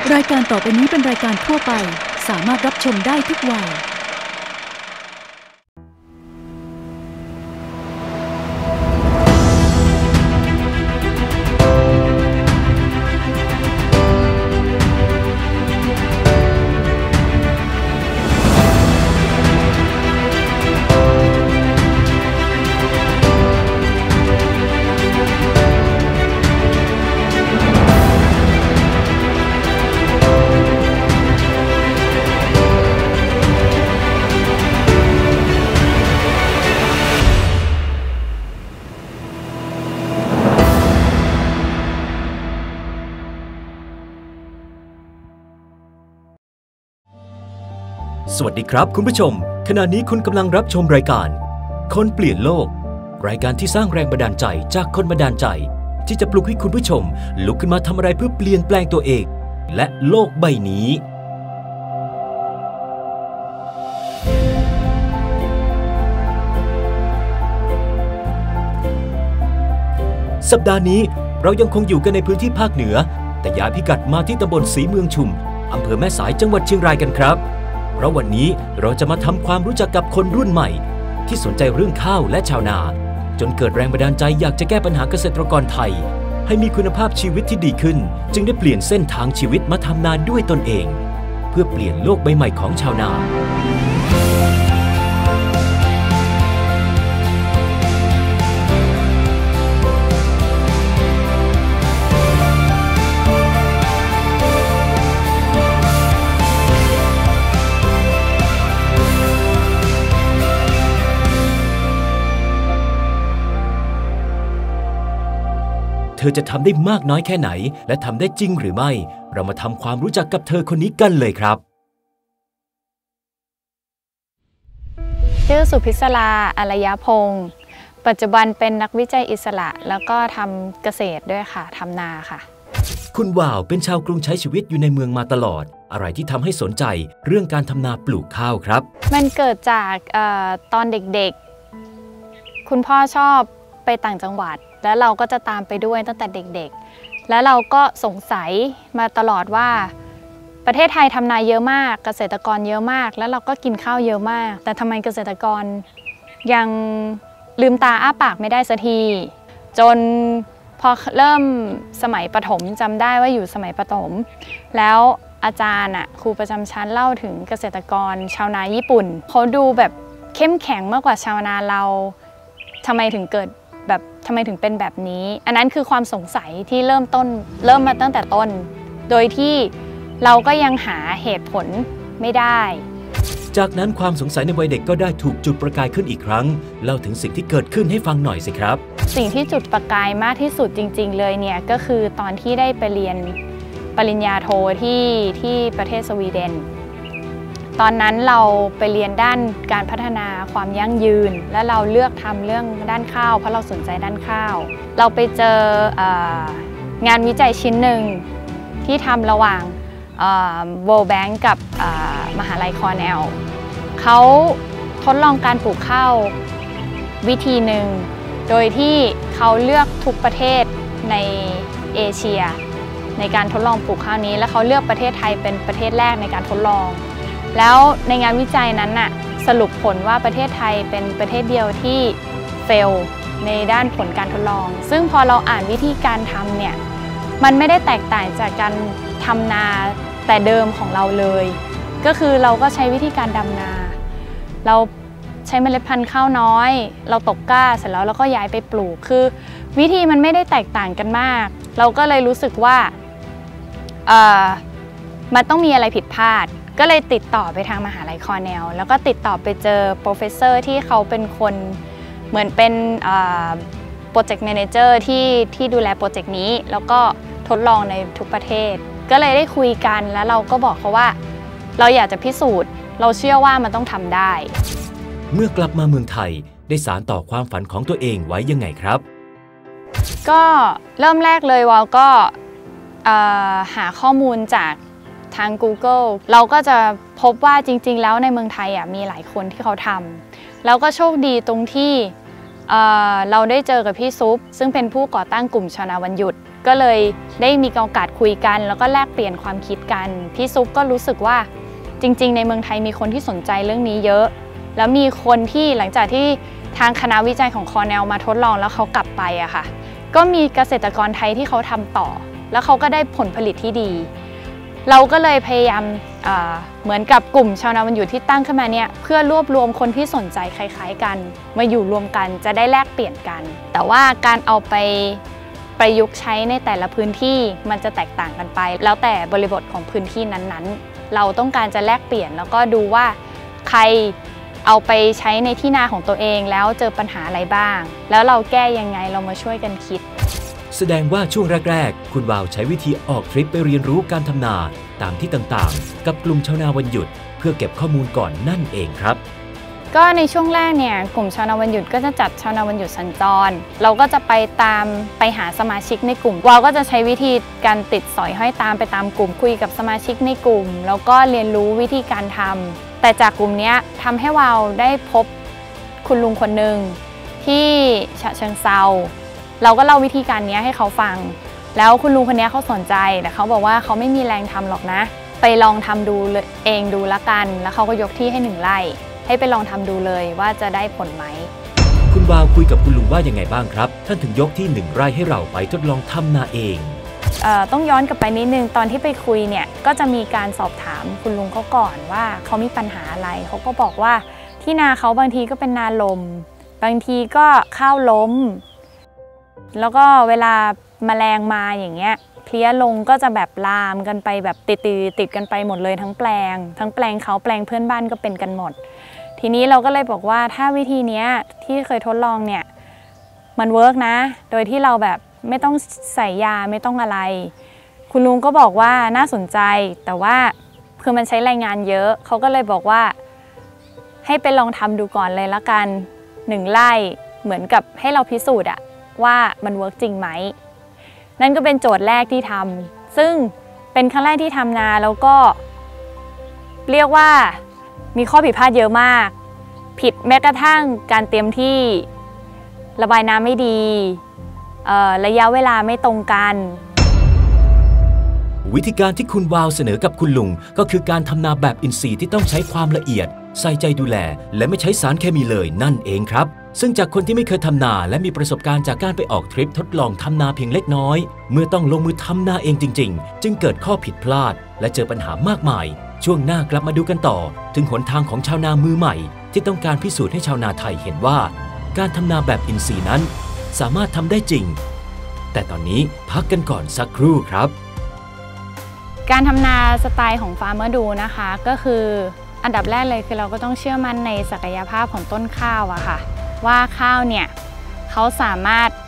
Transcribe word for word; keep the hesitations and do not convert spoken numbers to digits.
รายการต่อไปนี้เป็นรายการทั่วไปสามารถรับชมได้ทุกวัยสวัสดีครับคุณผู้ชมขณะนี้คุณกำลังรับชมรายการคนเปลี่ยนโลกรายการที่สร้างแรงบันดาลใจจากคนบันดาลใจที่จะปลุกให้คุณผู้ชมลุกขึ้นมาทำอะไรเพื่อเปลี่ยนแปลงตัวเองและโลกใบนี้สัปดาห์นี้เรายังคงอยู่กันในพื้นที่ภาคเหนือแต่ย้ายพิกัดมาที่ตำบลศรีเมืองชุมอำเภอแม่สายจังหวัดเชียงรายกันครับเพราะวันนี้เราจะมาทำความรู้จักกับคนรุ่นใหม่ที่สนใจเรื่องข้าวและชาวนาจนเกิดแรงบันดาลใจอยากจะแก้ปัญหาเกษตรกรไทยให้มีคุณภาพชีวิตที่ดีขึ้นจึงได้เปลี่ยนเส้นทางชีวิตมาทำนาด้วยตนเองเพื่อเปลี่ยนโลกใบใหม่ของชาวนาเธอจะทำได้มากน้อยแค่ไหนและทำได้จริงหรือไม่เรามาทำความรู้จักกับเธอคนนี้กันเลยครับชื่อสุพิศราอารยพงศ์ปัจจุบันเป็นนักวิจัยอิสระแล้วก็ทำเกษตรด้วยค่ะทำนาค่ะคุณว่าวเป็นชาวกรุงใช้ชีวิตอยู่ในเมืองมาตลอดอะไรที่ทำให้สนใจเรื่องการทำนาปลูกข้าวครับมันเกิดจากอตอนเด็กๆคุณพ่อชอบไปต่างจังหวัดแล้วเราก็จะตามไปด้วยตั้งแต่เด็กๆแล้วเราก็สงสัยมาตลอดว่าประเทศไทยทำนาเยอะมากเกษตรกรเยอะมากแล้วเราก็กินข้าวเยอะมากแต่ทำไมเกษตรกรยังลืมตาอ้าปากไม่ได้สักทีจนพอเริ่มสมัยประถมจำได้ว่าอยู่สมัยประถมแล้วอาจารย์อ่ะครูประจำชั้นเล่าถึงเกษตรกรชาวนาญี่ปุ่นเขาดูแบบเข้มแข็งมากกว่าชาวนาเราทำไมถึงเกิดแบบทำไมถึงเป็นแบบนี้อันนั้นคือความสงสัยที่เริ่มต้นเริ่มมาตั้งแต่ต้นโดยที่เราก็ยังหาเหตุผลไม่ได้จากนั้นความสงสัยในวัยเด็กก็ได้ถูกจุดประกายขึ้นอีกครั้งเล่าถึงสิ่งที่เกิดขึ้นให้ฟังหน่อยสิครับสิ่งที่จุดประกายมากที่สุดจริงๆเลยเนี่ยก็คือตอนที่ได้ไปเรียนปริญญาโทที่ที่ประเทศสวีเดนตอนนั้นเราไปเรียนด้านการพัฒนาความยั่งยืนและเราเลือกทำเรื่องด้านข้าวเพราะเราสนใจด้านข้าวเราไปเจองานวิจัยชิ้นหนึ่งที่ทำระหว่าง World Bank กับมหาลัยคอร์เนลเขาทดลองการปลูกข้าววิธีหนึ่งโดยที่เขาเลือกทุกประเทศในเอเชียในการทดลองปลูกข้าวนี้และเขาเลือกประเทศไทยเป็นประเทศแรกในการทดลองแล้วในงานวิจัยนั้นน่ะสรุปผลว่าประเทศไทยเป็นประเทศเดียวที่เฟลในด้านผลการทดลองซึ่งพอเราอ่านวิธีการทำเนี่ยมันไม่ได้แตกต่างจากการทำนาแต่เดิมของเราเลยก็คือเราก็ใช้วิธีการดำนาเราใช้เมล็ดพันธุ์ข้าวน้อยเราตกกล้าเสร็จแล้วเราก็ย้ายไปปลูกคือวิธีมันไม่ได้แตกต่างกันมากเราก็เลยรู้สึกว่าเอ่อมันต้องมีอะไรผิดพลาดก็เลยติดต่อไปทางมหาลัยคอร์เนลแล้วก็ติดต่อไปเจอโปรเฟสเซอร์ที่เขาเป็นคนเหมือนเป็นโปรเจกต์แมเนเจอร์ที่ที่ดูแลโปรเจกต์นี้แล้วก็ทดลองในทุกประเทศก็เลยได้คุยกันแล้วเราก็บอกเขาว่าเราอยากจะพิสูจน์เราเชื่อว่ามันต้องทำได้เมื่อกลับมาเมืองไทยได้สานต่อความฝันของตัวเองไว้ยังไงครับก็เริ่มแรกเลยวอลก็หาข้อมูลจากทาง Google เราก็จะพบว่าจริงๆแล้วในเมืองไทยอ่ะมีหลายคนที่เขาทำแล้วก็โชคดีตรงที่เอ่อเราได้เจอกับพี่ซุปซึ่งเป็นผู้ก่อตั้งกลุ่มชาวนาวันหยุดก็เลยได้มีโอกาสคุยกันแล้วก็แลกเปลี่ยนความคิดกันพี่ซุปก็รู้สึกว่าจริงๆในเมืองไทยมีคนที่สนใจเรื่องนี้เยอะแล้วมีคนที่หลังจากที่ทางคณะวิจัยของคอร์เนลมาทดลองแล้วเขากลับไปอะค่ะก็มีเกษตรกรไทยที่เขาทำต่อแล้วเขาก็ได้ผลผลิตที่ดีเราก็เลยพยายามเหมือนกับกลุ่มชาวนาวันหยุดที่ตั้งขึ้นมาเนี่ยเพื่อรวบรวมคนที่สนใจคล้ายๆกันมาอยู่รวมกันจะได้แลกเปลี่ยนกันแต่ว่าการเอาไปประยุกต์ใช้ในแต่ละพื้นที่มันจะแตกต่างกันไปแล้วแต่บริบทของพื้นที่นั้นๆเราต้องการจะแลกเปลี่ยนแล้วก็ดูว่าใครเอาไปใช้ในที่นาของตัวเองแล้วเจอปัญหาอะไรบ้างแล้วเราแก้ยังไงเรามาช่วยกันคิดแสดงว่าช่วงแรกๆคุณวาวใช้วิธีออกทริปไปเรียนรู้การทำนาตามที่ต่างๆกับกลุ่มชาวนาวันหยุดเพื่อเก็บข้อมูลก่อนนั่นเองครับก็ในช่วงแรกเนี่ยกลุ่มชาวนาวันหยุดก็จะจัดชาวนาวันหยุดสัญจรเราก็จะไปตามไปหาสมาชิกในกลุ่มวาวก็จะใช้วิธีการติดสอยห้อยตามไปตามกลุ่มคุยกับสมาชิกในกลุ่มแล้วก็เรียนรู้วิธีการทำแต่จากกลุ่มนี้ทำให้วาวได้พบคุณลุงคนหนึ่งที่ฉะเชิงเซาเราก็เล่าวิธีการนี้ให้เขาฟังแล้วคุณลุงคนนี้เขาสนใจแต่เขาบอกว่าเขาไม่มีแรงทำหรอกนะไปลองทำดูเองดูละกันแล้วเขาก็ยกที่ให้หนึ่งไร่ให้ไปลองทำดูเลยว่าจะได้ผลไหมคุณวาวคุยกับคุณลุงว่ายังไงบ้างครับท่านถึงยกที่หนึ่งไร่ให้เราไปทดลองทำนาเองเอ่อต้องย้อนกลับไปนิดนึงตอนที่ไปคุยเนี่ยก็จะมีการสอบถามคุณลุงเขาก่อนว่าเขามีปัญหาอะไรเขาก็บอกว่าที่นาเขาบางทีก็เป็นนาลมบางทีก็ข้าวล้มแล้วก็เวลาแมลงมาอย่างเงี้ยเพลี้ยลงก็จะแบบลามกันไปแบบติดติดติดกันไปหมดเลยทั้งแปลงทั้งแปลงเขาแปลงเพื่อนบ้านก็เป็นกันหมดทีนี้เราก็เลยบอกว่าถ้าวิธีนี้ที่เคยทดลองเนี่ยมันเวิร์กนะโดยที่เราแบบไม่ต้องใส่ยาไม่ต้องอะไรคุณลุงก็บอกว่าน่าสนใจแต่ว่าคือมันใช้แรงงานเยอะเขาก็เลยบอกว่าให้ไปลองทำดูก่อนเลยละกันหนึ่งไร่เหมือนกับให้เราพิสูจน์อะว่ามันเวิร์กจริงไหมนั่นก็เป็นโจทย์แรกที่ทำซึ่งเป็นครั้งแรกที่ทำนาแล้วก็เรียกว่ามีข้อผิดพลาดเยอะมากผิดแม้กระทั่งการเตรียมที่ระบายน้ำไม่ดีระยะเวลาไม่ตรงกันวิธีการที่คุณวาวเสนอกับคุณลุงก็คือการทำนาแบบอินทรีย์ที่ต้องใช้ความละเอียดใส่ใจดูแลและไม่ใช้สารเคมีเลยนั่นเองครับซึ่งจากคนที่ไม่เคยทำนาและมีประสบการณ์จากการไปออกทริปทดลองทำนาเพียงเล็กน้อยเมื่อต้องลงมือทำนาเองจริงๆจึงเกิดข้อผิดพลาดและเจอปัญหามากมายช่วงหน้ากลับมาดูกันต่อถึงหนทางของชาวนามือใหม่ที่ต้องการพิสูจน์ให้ชาวนาไทยเห็นว่าการทำนาแบบอินทรีย์นั้นสามารถทำได้จริงแต่ตอนนี้พักกันก่อนสักครู่ครับการทำนาสไตล์ของฟาร์มเมอร์ดูนะคะก็คืออันดับแรกเลยคือเราก็ต้องเชื่อมั่นในศักยภาพของต้นข้าวอะค่ะว่าข้าวเนี่ยเขาสามารถ